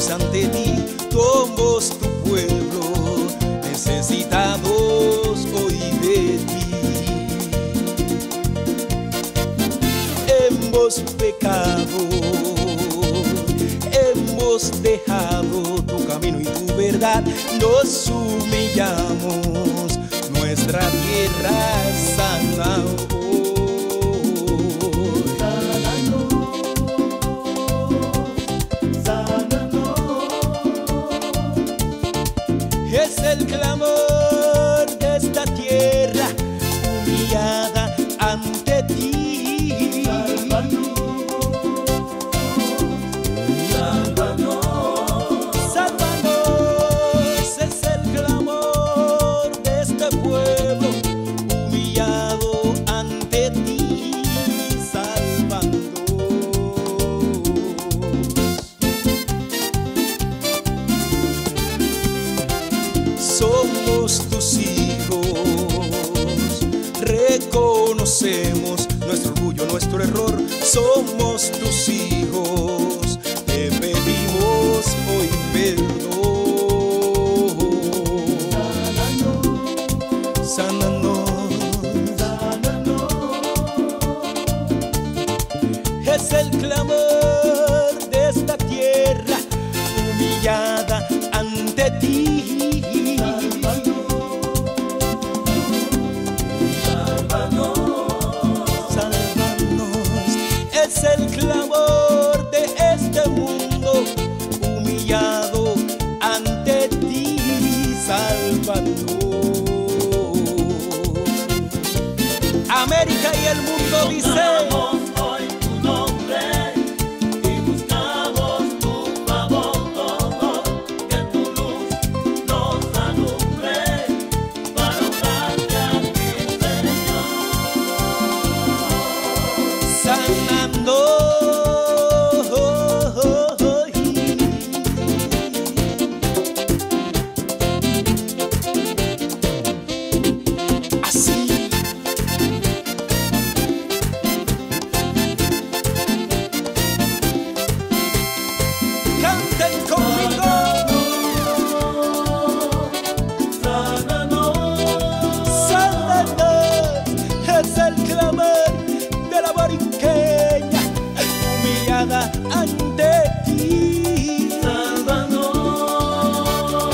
venimos ante ti, somos tu pueblo, necesitados hoy de ti. Hemos pecado, hemos dejado tu camino y tu verdad, nos humillamos, nuestra tierra sana. Es el clamor de esta tierra humillada ante ti. Sálvanos, sálvanos, es el clamor de este pueblo humillado ante ti. Sálvanos. Somos tus hijos, reconocemos nuestro orgullo, nuestro error. Somos tus hijos, te pedimos hoy perdón. Sánanos, sánanos. Es el clamor de esta tierra humillada ante ti. Es el clamor de este mundo humillado ante ti. Sálvanos. América y el mundo dicen: hoy tu nombre y buscamos tu favor, que tu luz nos alumbre para honrarte a ti, Señor. Sanando. Así. Canten conmigo. Sánanos, es el clamor de la boriqueña humillada ante ti. Sálvanos,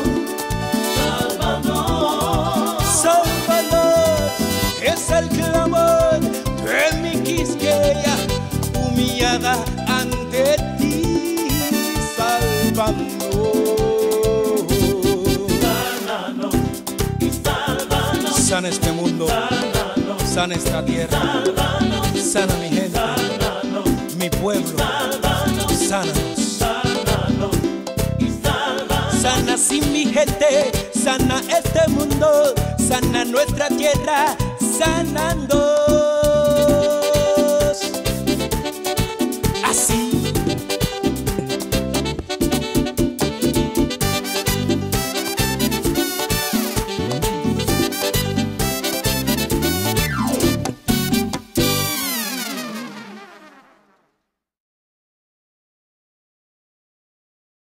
sálvanos, Sálvanos, es el clamor de mi Quisqueya humillada ante ti. Sálvanos, sánanos y sálvanos, sana este mundo, sálvanos, sana esta tierra, sálvanos, sana mi gente, sálvanos, mi pueblo, sálvanos, sánanos. sálvanos y sálvanos. Sana sin mi gente, sana este mundo, sana nuestra tierra, sanando. Así.